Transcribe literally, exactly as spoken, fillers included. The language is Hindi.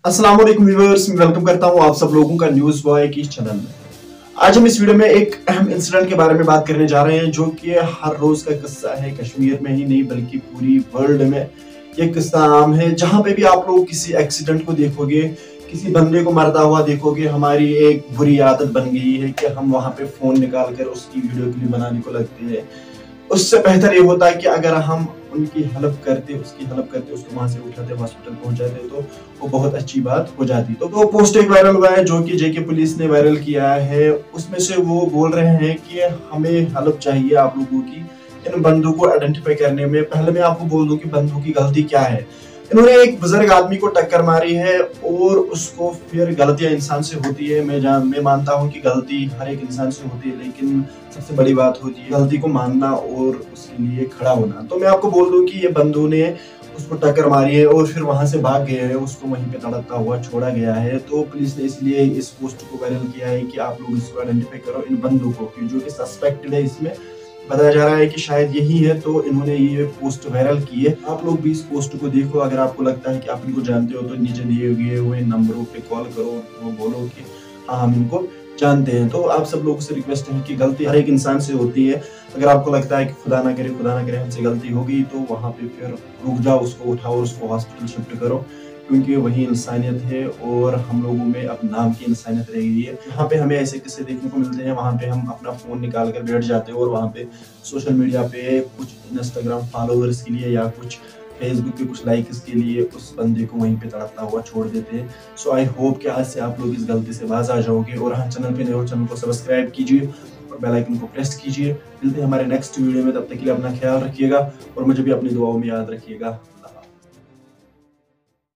अस्सलाम वालेकुम व्यूअर्स, मैं वेलकम करता हूं आप सब लोगों का न्यूज बॉय की चैनल में। आज हम इस वीडियो में एक अहम इंसिडेंट के बारे में बात करने जा रहे हैं जो कि हर रोज का किस्सा है। कश्मीर में ही नहीं बल्कि पूरी वर्ल्ड में ये किस्सा आम है। जहां पे भी आप लोग किसी एक्सीडेंट को देखोगे, किसी बंदे को मरता हुआ देखोगे, हमारी एक बुरी आदत बन गई है कि हम वहां पे फोन निकाल कर उसकी वीडियो क्लिप बनाने को लगते हैं। उससे बेहतर ये होता है कि अगर हम उनकी हेल्प करते उसकी हेल्प करते उसको वहां से उठाते हॉस्पिटल पहुंचाते तो वो बहुत अच्छी बात हो जाती। तो वो पोस्ट एक वायरल हुआ है जो कि जेके पुलिस ने वायरल किया है। उसमें से वो बोल रहे हैं कि हमें हेल्प चाहिए आप लोगों की इन बंदों को आइडेंटिफाई करने में। पहले मैं आपको बोल दूं कि बंदों की गलती क्या है। इन्होंने एक बुजुर्ग आदमी को टक्कर मारी है और उसको फिर गलतियां इंसान से होती है। मैं जान मैं मानता हूं कि गलती हर एक इंसान से होती है, लेकिन सबसे बड़ी बात होती है गलती को मानना और उसके लिए खड़ा होना। तो मैं आपको बोल दूं कि ये बंदों ने उसको टक्कर मारी है और फिर वहां से भाग गए हैं, उसको वहीं पे तड़पता हुआ छोड़ा गया है। तो पुलिस ने इसलिए इस पोस्ट को वायरल किया है कि आप लोग इसको आइडेंटिफाई करो इन बंदों को, जो कि सस्पेक्टेड है। इसमें बताया जा रहा है कि शायद यही है, तो इन्होंने ये पोस्ट वायरल की है। आप लोग भी इस पोस्ट को देखो। अगर आपको लगता है कि आप इनको जानते हो तो नीचे दिए हुए हुए नंबरों पे कॉल करो, वो बोलो कि हाँ हम इनको जानते हैं। तो आप सब लोगों से रिक्वेस्ट है कि गलती हर एक इंसान से होती है। अगर आपको लगता है कि खुदा ना करे खुदा ना करे हमसे गलती हो गई, तो वहां पे फिर रुक जाओ, उसको उठाओ, उसको हॉस्पिटल शिफ्ट करो, क्योंकि वही इंसानियत है और हम लोगों में अब नाम की इंसानियत रह गई है। यहाँ पे हमें ऐसे किस्से देखने को मिलते हैं, वहाँ पे हम अपना फोन निकाल कर बैठ जाते हैं और वहाँ पे सोशल मीडिया पे कुछ इंस्टाग्राम फॉलोअर्स के लिए या कुछ फेसबुक पे कुछ लाइक्स के लिए उस बंदे को वहीं पे तड़पता हुआ छोड़ देते हैं। सो आई होप कि आज से आप लोग इस गलती से बाज आ जाओगे। और हाँ, चैनल पे नए हो चैनल को सब्सक्राइब कीजिए और बेल आइकन को प्रेस कीजिए। मिलते हैं हमारे नेक्स्ट वीडियो में, तब तक के लिए अपना ख्याल रखिएगा और मुझे भी अपनी दुआओं में याद रखिएगा।